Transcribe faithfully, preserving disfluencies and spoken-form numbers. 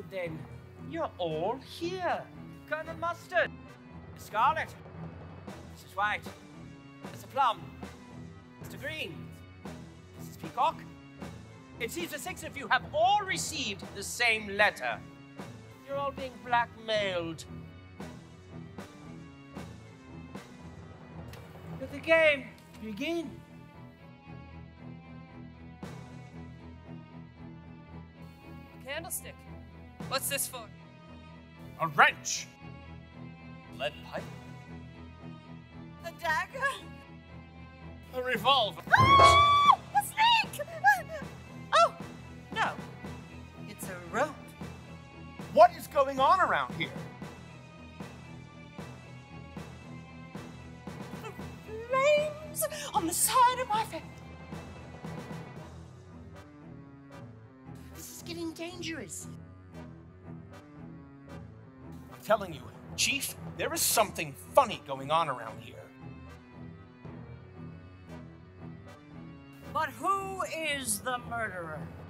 then you're all here. Colonel Mustard, Miss Scarlet, Missus White, Mister Plum, Mister Green, Missus Peacock. It seems the six of you have all received the same letter. You're all being blackmailed. Let the game begin. Candlestick. What's this for? A wrench. Lead pipe. A dagger? A revolver. Ah! A snake! Oh, no. It's a rope. What is going on around here? The flames on the side of my face. This is getting dangerous. I'm telling you, Chief, there is something funny going on around here. But who is the murderer?